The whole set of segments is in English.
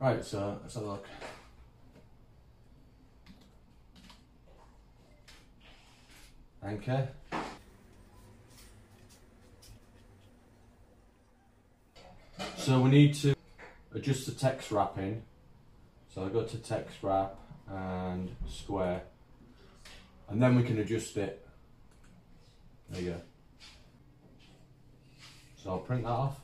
Right, so let's have a look. Okay. So we need to adjust the text wrapping. So I go to text wrap and square, and then we can adjust it. There you go. So I'll print that off.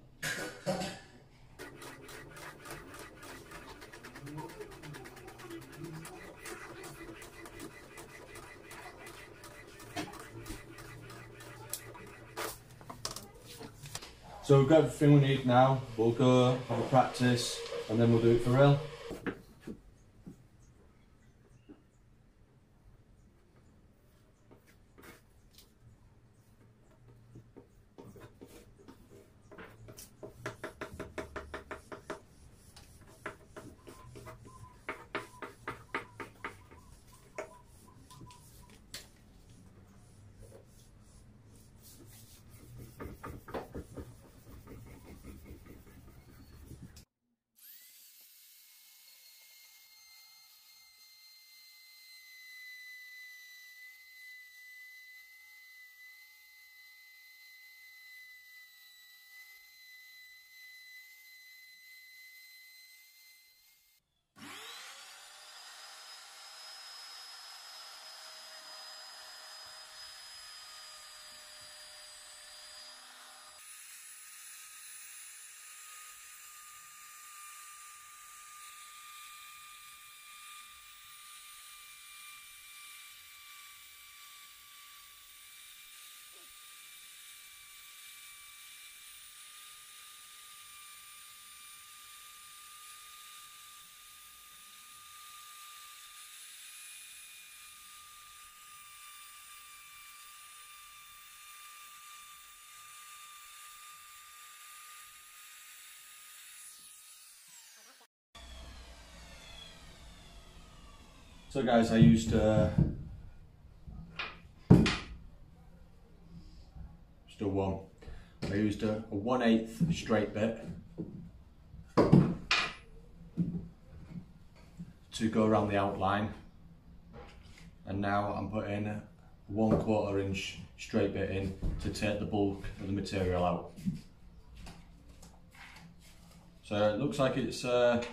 So we've got everything we need now. We'll go have a practice and then we'll do it for real. So guys, I used just a one. I used a 1/8 straight bit to go around the outline, and now I'm putting a 1/4 inch straight bit in to take the bulk of the material out. So it looks like it's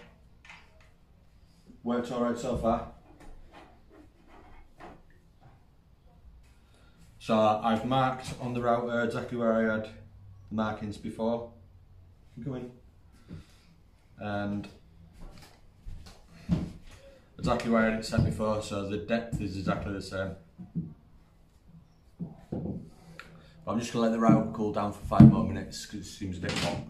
worked alright so far. So I've marked on the router exactly where I had the markings before. Go in. And exactly where I had it set before, so the depth is exactly the same. But I'm just going to let the router cool down for 5 more minutes because it seems a bit hot.